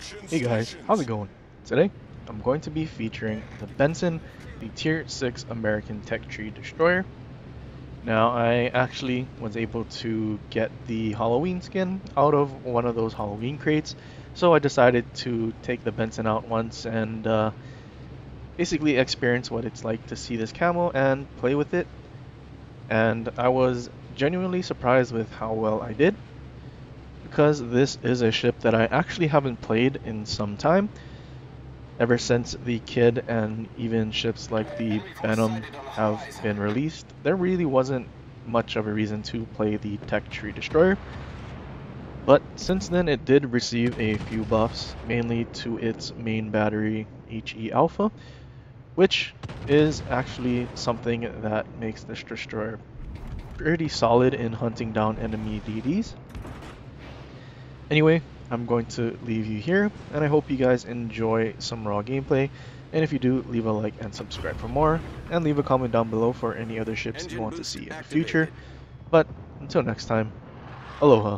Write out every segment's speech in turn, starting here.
Hey guys, how's it going? Today, I'm going to be featuring the Benson, the Tier 6 American Tech Tree Destroyer. Now, I actually was able to get the Halloween skin out of one of those Halloween crates, so I decided to take the Benson out once and basically experience what it's like to see this camo and play with it. And I was genuinely surprised with how well I did, because this is a ship that I actually haven't played in some time. Ever since the Kid and even ships like the Venom have been released, there really wasn't much of a reason to play the Tech Tree Destroyer. But since then, it did receive a few buffs, mainly to its main battery, HE Alpha, which is actually something that makes this destroyer pretty solid in hunting down enemy DDs. Anyway, I'm going to leave you here, and I hope you guys enjoy some raw gameplay. And if you do, leave a like and subscribe for more, and leave a comment down below for any other ships you Engine want to boost see in the future. activated. But until next time, aloha.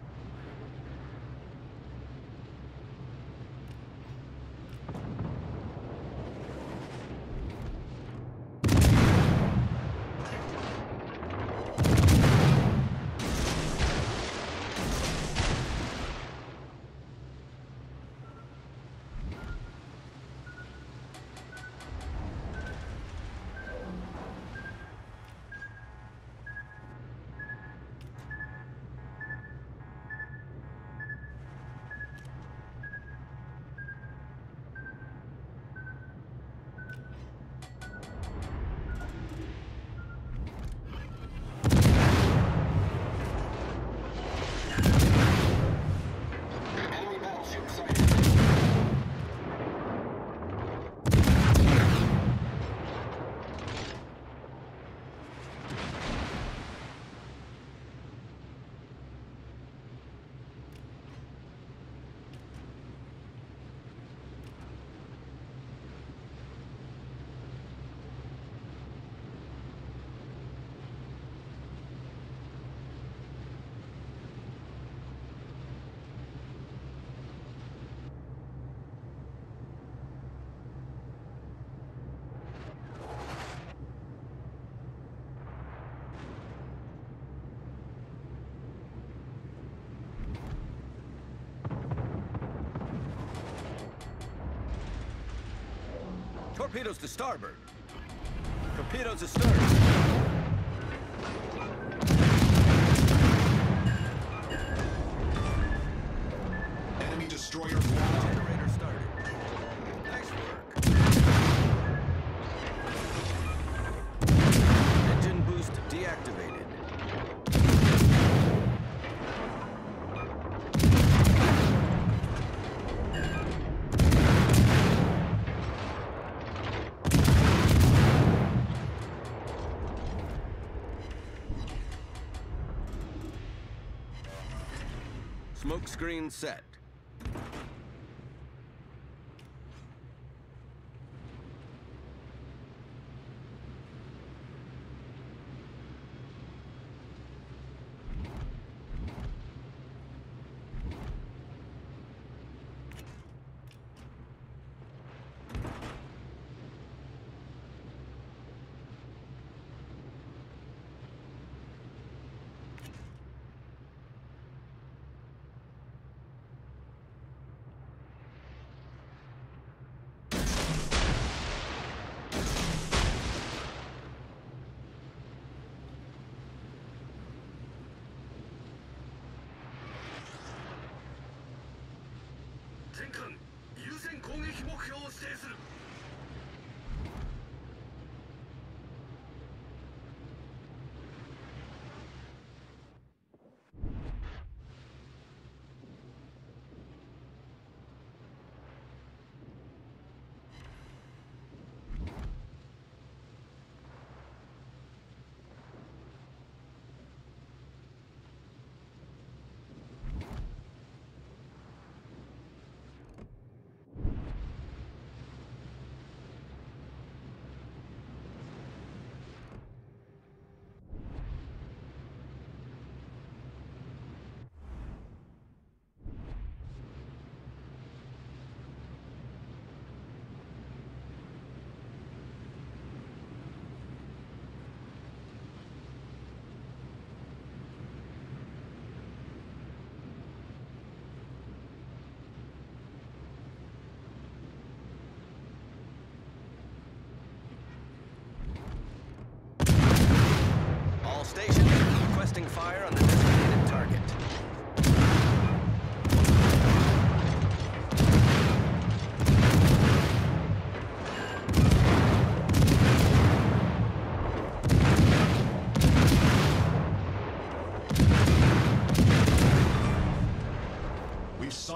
Enemy battleships Torpedoes to starboard. Torpedoes to stern. Enemy destroyer generator started. Nice work. Engine boost deactivated. Smoke screen set.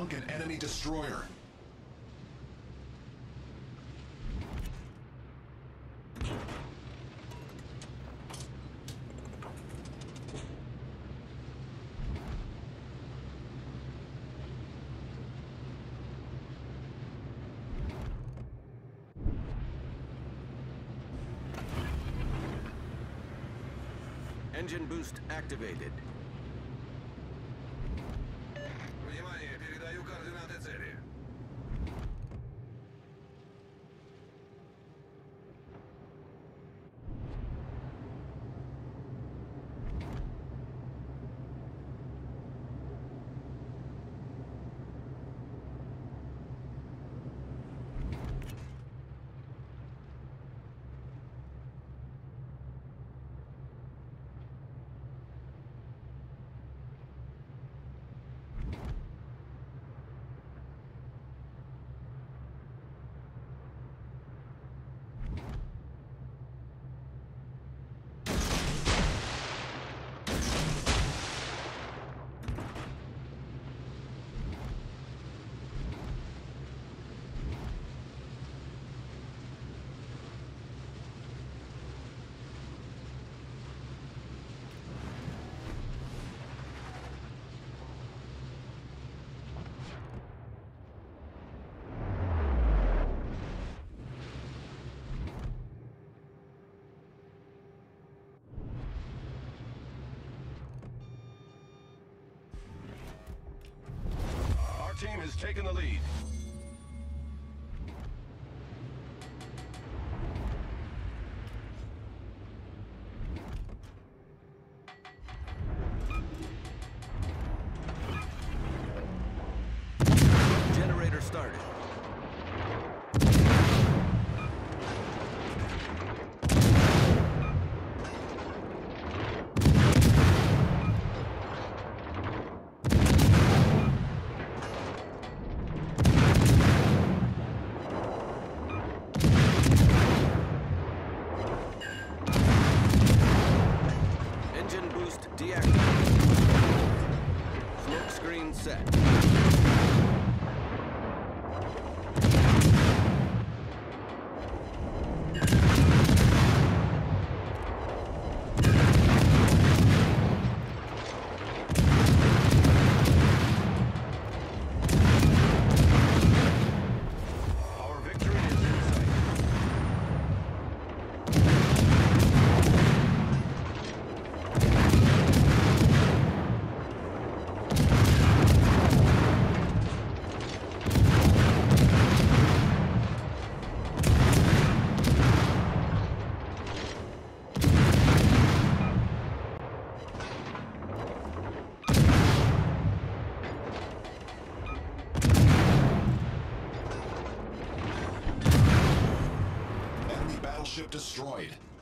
sunk an enemy destroyer. Engine boost activated. Внимание, передаю координаты цели. Our team has taken the lead. Generator started. Engine boost deactivated. Smoke screen set. Our victory is in sight. Enemy battleship destroyed.